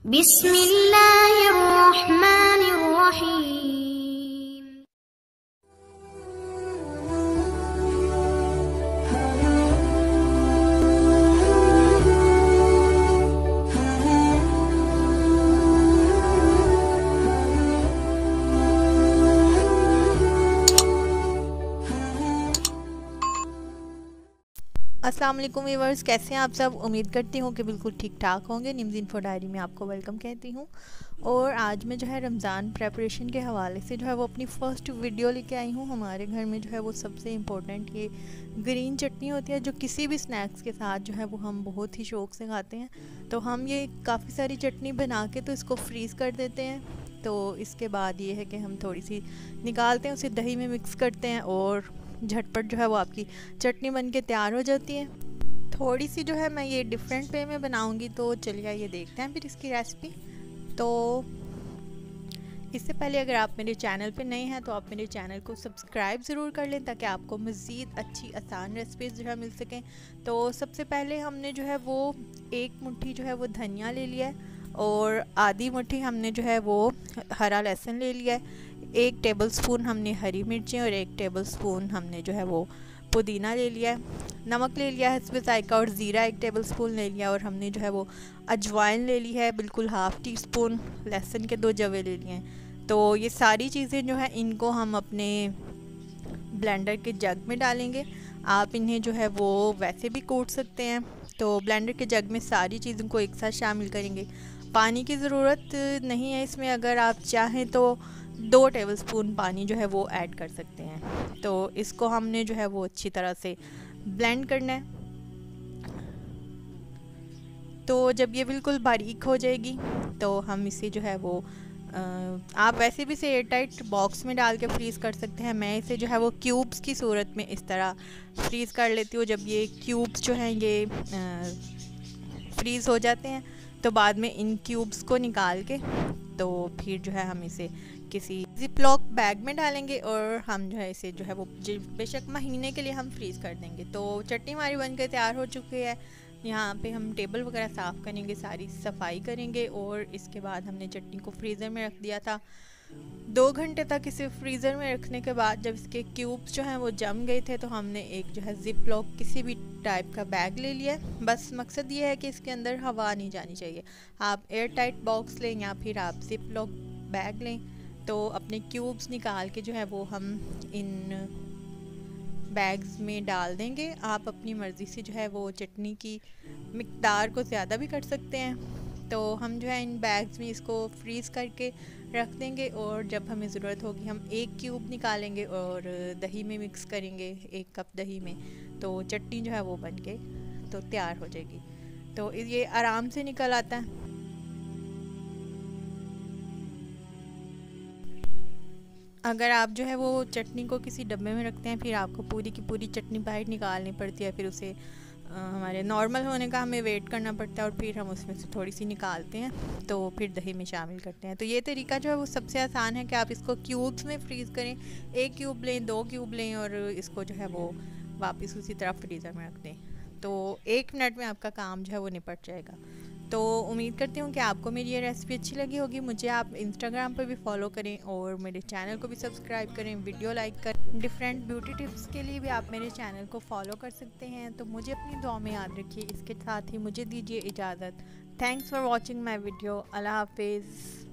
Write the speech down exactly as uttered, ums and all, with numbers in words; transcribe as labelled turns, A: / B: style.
A: बिस्मिल्लाहिर्रहमानिर्रहीम।
B: अस्सलाम वालेकुम व्यूअर्स, कैसे हैं आप सब। उम्मीद करती हूँ कि बिल्कुल ठीक ठाक होंगे। निम्स इन्फो डायरी में आपको वेलकम कहती हूँ। और आज मैं जो है रमज़ान प्रेपरेशन के हवाले से जो है वो अपनी फ़र्स्ट वीडियो लेके आई हूँ। हमारे घर में जो है वो सबसे इम्पोर्टेंट ये ग्रीन चटनी होती है, जो किसी भी स्नैक्स के साथ जो है वो हम बहुत ही शौक़ से खाते हैं। तो हम ये काफ़ी सारी चटनी बना के तो इसको फ्रीज़ कर देते हैं। तो इसके बाद ये है कि हम थोड़ी सी निकालते हैं, उसे दही में मिक्स करते हैं और झटपट जो है वो आपकी चटनी बन के तैयार हो जाती है। थोड़ी सी जो है मैं ये डिफरेंट वे में बनाऊंगी, तो चलिए ये देखते हैं फिर इसकी रेसिपी। तो इससे पहले अगर आप मेरे चैनल पे नए हैं तो आप मेरे चैनल को सब्सक्राइब ज़रूर कर लें, ताकि आपको मज़ीद अच्छी आसान रेसिपीज़ जो है मिल सकें। तो सबसे पहले हमने जो है वो एक मुट्ठी जो है वो धनिया ले लिया है, और आधी मुट्ठी हमने जो है वो हरा लहसुन ले लिया है। एक टेबलस्पून हमने हरी मिर्चें और एक टेबलस्पून हमने जो है वो पुदीना ले लिया है। नमक ले लिया है हस्बे ज़ायका, और ज़ीरा एक टेबलस्पून ले लिया। और हमने जो है वो अजवाइन ले ली है बिल्कुल हाफ़ टी स्पून। लहसुन के दो जवे ले लिए हैं। तो ये सारी चीज़ें जो है इनको हम अपने ब्लेंडर के जग में डालेंगे। आप इन्हें जो है वो वैसे भी कूट सकते हैं। तो ब्लेंडर के जग में सारी चीज़ों को एक साथ शामिल करेंगे। पानी की ज़रूरत नहीं है इसमें, अगर आप चाहें तो दो टेबलस्पून पानी जो है वो ऐड कर सकते हैं। तो इसको हमने जो है वो अच्छी तरह से ब्लेंड करना है। तो जब ये बिल्कुल बारीक हो जाएगी तो हम इसे जो है वो आ, आप वैसे भी इसे एयर टाइट बॉक्स में डाल के फ्रीज़ कर सकते हैं। मैं इसे जो है वो क्यूब्स की सूरत में इस तरह फ्रीज़ कर लेती हूँ। जब ये क्यूब्स जो हैं ये फ्रीज़ हो जाते हैं तो बाद में इन क्यूब्स को निकाल के तो फिर जो है हम इसे किसी जिपलॉक बैग में डालेंगे, और हम जो है इसे जो है वो बेशक महीने के लिए हम फ्रीज़ कर देंगे। तो चटनी हमारी बनकर तैयार हो चुकी है। यहाँ पे हम टेबल वगैरह साफ़ करेंगे, सारी सफाई करेंगे, और इसके बाद हमने चटनी को फ्रीज़र में रख दिया था। दो घंटे तक इसे फ्रीज़र में रखने के बाद जब इसके क्यूब्स जो हैं वो जम गए थे, तो हमने एक जो है जिप लॉक किसी भी टाइप का बैग ले लिया। बस मकसद ये है कि इसके अंदर हवा नहीं जानी चाहिए। आप एयर टाइट बॉक्स लें या फिर आप जिप लॉक बैग लें। तो अपने क्यूब्स निकाल के जो है वो हम इन बैग्स में डाल देंगे। आप अपनी मर्ज़ी से जो है वो चटनी की मिक़दार को ज़्यादा भी कर सकते हैं। तो हम जो है इन बैग्स में इसको फ्रीज़ करके रख देंगे, और जब हमें ज़रूरत होगी हम एक क्यूब निकालेंगे और दही में मिक्स करेंगे, एक कप दही में। तो चटनी जो है वो बन के तो तैयार हो जाएगी। तो ये आराम से निकल आता है। अगर आप जो है वो चटनी को किसी डब्बे में रखते हैं, फिर आपको पूरी की पूरी चटनी बाहर निकालनी पड़ती है। फिर उसे आ, हमारे नॉर्मल होने का हमें वेट करना पड़ता है, और फिर हम उसमें से थोड़ी सी निकालते हैं तो फिर दही में शामिल करते हैं। तो ये तरीका जो है वो सबसे आसान है कि आप इसको क्यूब्स में फ्रीज़ करें। एक क्यूब लें, दो क्यूब लें, और इसको जो है वो वापस उसी तरह फ्रीज़र में रख दें। तो एक मिनट में आपका काम जो है वो निपट जाएगा। तो उम्मीद करती हूँ कि आपको मेरी ये रेसिपी अच्छी लगी होगी। मुझे आप इंस्टाग्राम पर भी फॉलो करें और मेरे चैनल को भी सब्सक्राइब करें, वीडियो लाइक करें। डिफरेंट ब्यूटी टिप्स के लिए भी आप मेरे चैनल को फॉलो कर सकते हैं। तो मुझे अपनी दुआ में याद रखिए। इसके साथ ही मुझे दीजिए इजाज़त। Thanks for watching my video. अल्लाह हाफिज़।